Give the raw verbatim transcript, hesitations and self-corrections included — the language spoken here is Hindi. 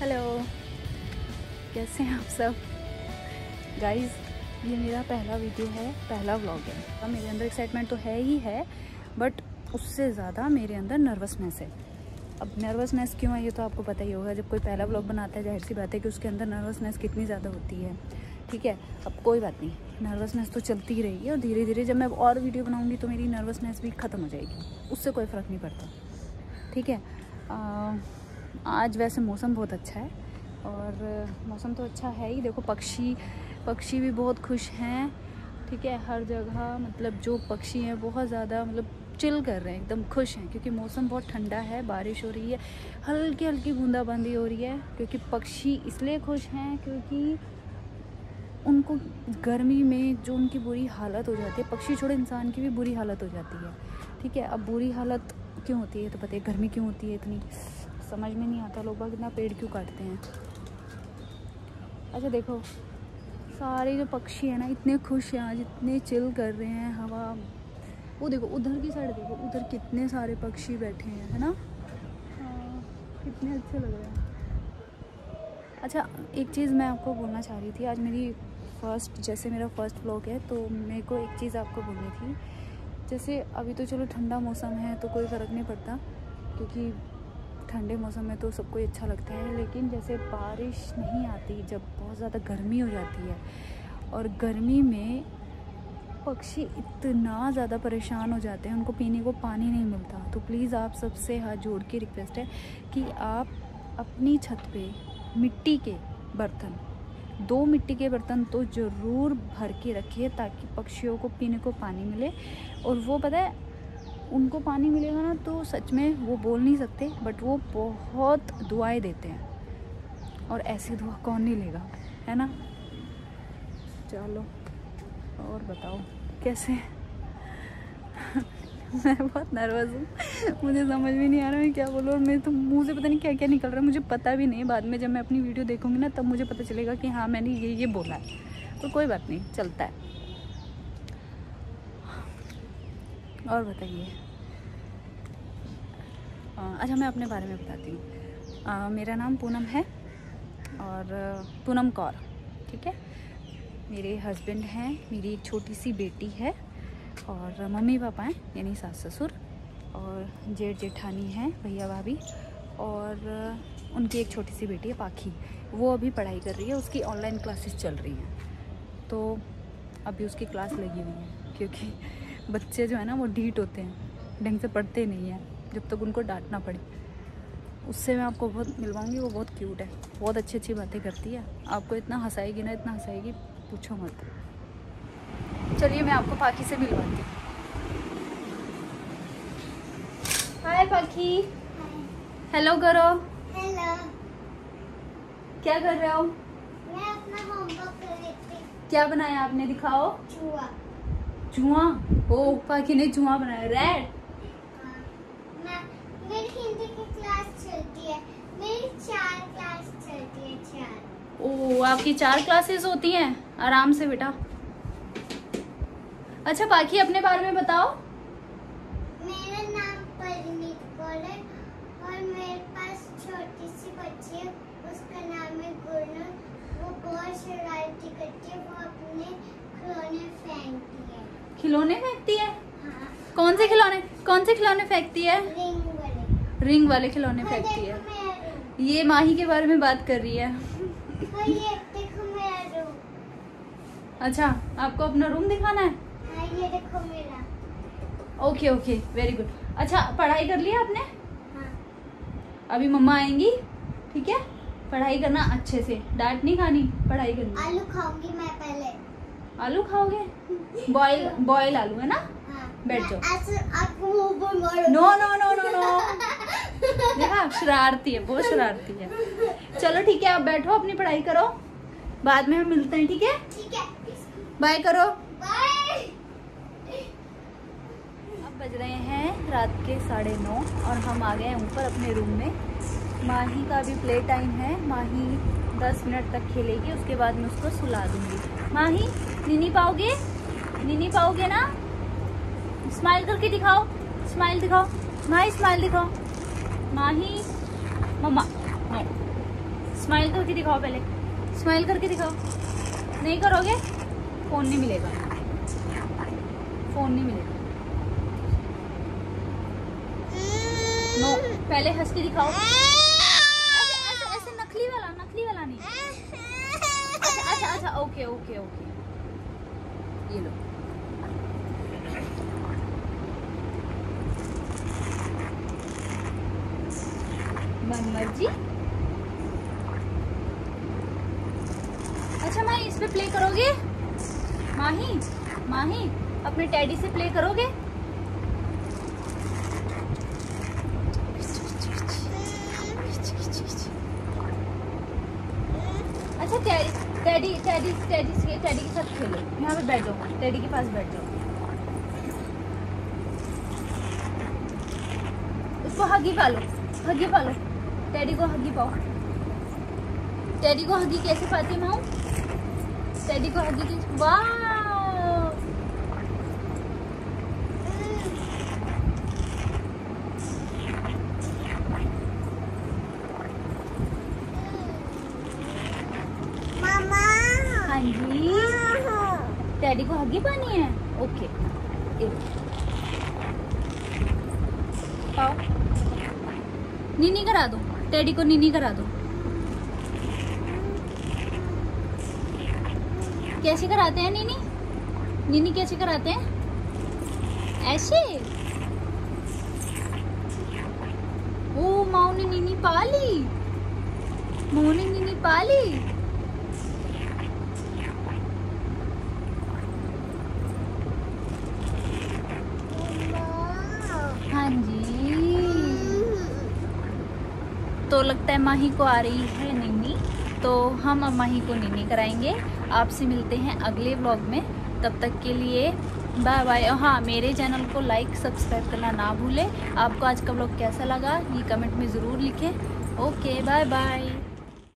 हेलो, कैसे हैं आप सब गाइस। ये मेरा पहला वीडियो है, पहला व्लॉग है। अब मेरे अंदर एक्साइटमेंट तो है ही है, बट उससे ज़्यादा मेरे अंदर नर्वसनेस है। अब नर्वसनेस क्यों है ये तो आपको पता ही होगा। जब कोई पहला व्लॉग बनाता है, जाहिर सी बात है कि उसके अंदर नर्वसनेस कितनी ज़्यादा होती है। ठीक है, अब कोई बात नहीं, नर्वसनेस तो चलती ही रहेगी और धीरे धीरे जब मैं और वीडियो बनाऊँगी तो मेरी नर्वसनेस भी ख़त्म हो जाएगी, उससे कोई फ़र्क नहीं पड़ता। ठीक है, आ, आज वैसे मौसम बहुत अच्छा है और मौसम तो अच्छा है ही। देखो पक्षी पक्षी भी बहुत खुश हैं। ठीक है, हर जगह मतलब जो पक्षी हैं बहुत ज़्यादा मतलब चिल कर रहे हैं, एकदम खुश हैं क्योंकि मौसम बहुत ठंडा है, बारिश हो रही है, हल्की हल्की बूंदाबांदी हो रही है। क्योंकि पक्षी इसलिए खुश हैं क्योंकि उनको गर्मी में जो उनकी बुरी हालत हो जाती है, पक्षी छोड़े इंसान की भी बुरी हालत हो जाती है। ठीक है, अब बुरी हालत क्यों होती है तो पता है, गर्मी क्यों होती है इतनी, समझ में नहीं आता। लोग बाग इतना पेड़ क्यों काटते हैं। अच्छा देखो, सारे जो पक्षी हैं ना इतने खुश हैं आज, इतने चिल कर रहे हैं। हवा वो देखो, उधर की साइड देखो, उधर कितने सारे पक्षी बैठे हैं, है ना। हाँ, कितने अच्छे लग रहे हैं। अच्छा, एक चीज़ मैं आपको बोलना चाह रही थी। आज मेरी फर्स्ट, जैसे मेरा फर्स्ट व्लॉग है तो मेरे को एक चीज़ आपको बोलनी थी। जैसे अभी तो चलो ठंडा मौसम है तो कोई फ़र्क नहीं पड़ता, क्योंकि ठंडे मौसम में तो सबको ही अच्छा लगता है। लेकिन जैसे बारिश नहीं आती, जब बहुत ज़्यादा गर्मी हो जाती है और गर्मी में पक्षी इतना ज़्यादा परेशान हो जाते हैं, उनको पीने को पानी नहीं मिलता। तो प्लीज़ आप सबसे हाथ जोड़ के रिक्वेस्ट है कि आप अपनी छत पे मिट्टी के बर्तन, दो मिट्टी के बर्तन तो ज़रूर भर के रखिए ताकि पक्षियों को पीने को पानी मिले। और वो पता है, उनको पानी मिलेगा ना तो सच में वो बोल नहीं सकते, बट वो बहुत दुआएं देते हैं और ऐसी दुआ कौन नहीं लेगा, है ना। चलो और बताओ कैसे। मैं बहुत नर्वस हूँ, मुझे समझ में नहीं आ रहा है क्या बोलूँ और मेरे तो मुंह से पता नहीं क्या क्या निकल रहा है, मुझे पता भी नहीं। बाद में जब मैं अपनी वीडियो देखूँगी ना तब मुझे पता चलेगा कि हाँ मैंने ये ये बोला है, तो कोई बात नहीं, चलता है। और बताइए। अच्छा, मैं अपने बारे में बताती हूँ। मेरा नाम पूनम है और पूनम कौर। ठीक है, मेरे हस्बैंड हैं, मेरी एक छोटी सी बेटी है और मम्मी पापा हैं यानी सास ससुर, और जेठ जेठानी हैं, भैया भाभी, और उनकी एक छोटी सी बेटी है पाखी। वो अभी पढ़ाई कर रही है, उसकी ऑनलाइन क्लासेस चल रही हैं, तो अभी उसकी क्लास लगी हुई है। क्योंकि बच्चे जो है ना वो ढीठ होते हैं, ढंग से पढ़ते नहीं हैं जब तक उनको डांटना पड़े। उससे मैं आपको बहुत मिलवाऊंगी, वो बहुत क्यूट है, बहुत अच्छी अच्छी बातें करती है, आपको इतना हंसाएगी ना, इतना हंसाएगी पूछो मत। चलिए मैं आपको पाखी से मिलवाती हूँ। हाय पाखी, हेलो करो। हेलो, क्या कर रहे हो? मैं अपना होमवर्क कर रही थी। क्या बनाया आपने, दिखाओ। चूहा। चूहा? ओ, पाखी ने चूहा बनाया। रेड? हाँ, मैं मेरी हिंदी की क्लास चलती है, मेरी चार क्लास चलती है, चार। ओ, आपकी चार क्लासेस होती हैं? आराम से बेटा। अच्छा पाखी, अपने बारे में बताओ। मेरा नाम परिणीत कौर है और मेरे पास छोटी सी बच्ची है, उसका नाम है गुरनूर। वो बहुत शरारती करती है, वो अपने खिलौने फेंकती है। खिलौने फेंकती है? हाँ। कौन से खिलौने, कौन से खिलौने फेंकती है? रिंग वाले। रिंग वाले खिलौने हाँ, फेंकती देखो है। मेरा रूम। ये माही के बारे में बात कर रही है। हाँ, ये देखो मेरा रूम। अच्छा, आपको अपना रूम दिखाना है? हाँ, ये देखो मेरा। Okay okay, very good. अच्छा, पढ़ाई कर लिया आपने? हाँ। अभी मम्मा आएंगी, ठीक है, पढ़ाई करना अच्छे से, डांट नहीं खानी, पढ़ाई करनी। आलू खाऊंगी मैं पहले। आलू खाओगे? बॉयल बॉयल आलू, है ना। हाँ। बैठ जाओ। ऐसे आपको मुंह पर मारो। No no no no no देखा, शरारती है, बहुत शरारती है। चलो ठीक है, आप बैठो, अपनी पढ़ाई करो, बाद में हम मिलते हैं, ठीक है। ठीक है, बाय करो। बाय। अब बज रहे हैं रात के साढ़े नौ और हम आ गए हैं ऊपर अपने रूम में। माही का भी प्ले टाइम है, माही दस मिनट तक खेलेगी, उसके बाद मैं उसको सुला दूंगी। माही, नीनी पाओगे? नीनी पाओगे ना? स्माइल करके दिखाओ, स्माइल दिखाओ, माही स्माइल दिखाओ। माही, मम्मा, नो, स्माइल करके दिखाओ, पहले स्माइल करके दिखाओ। नहीं करोगे फोन नहीं मिलेगा, फोन नहीं मिलेगा। नो, पहले हंस के दिखाओ। ऐसे ऐसे ऐसे नकली वाला, नकली वाला नहीं। अच्छा अच्छा अच्छा, ओके ओके ओके, ये लो। मन मर्जी। अच्छा माही, इस पे प्ले करोगे? माही माही अपने टैडी से प्ले करोगे? अच्छा टैडी टैडी टैडी टैडी से टैडी के साथ खेलो। यहाँ पे बैठ जाओ, टैडी के पास बैठ जाओ। उसको हगी पालो, हगी पालो, टैडी को हगी पाओ। टैडी को हगी कैसे पाती माँ? टैडी को हगी कैसे? वाह, मामा। हाँ जी, टैडी को हगी पानी है। ओके, पाओ, नीनी करा दो, टैडी को नीनी करा दो। कैसे कराते हैं नीनी? नीनी कैसे कराते हैं? ऐसे। ओ माँ ने नीनी पाली, माँ ने नीनी पाली। हाँ जी, तो लगता है माही को आ रही है नीनी, तो हम अब माही को नीनी कराएंगे। आपसे मिलते हैं अगले व्लॉग में, तब तक के लिए बाय बाय। हाँ, मेरे चैनल को लाइक सब्सक्राइब करना ना भूलें। आपको आज का व्लॉग कैसा लगा ये कमेंट में ज़रूर लिखें। Okay, bye bye.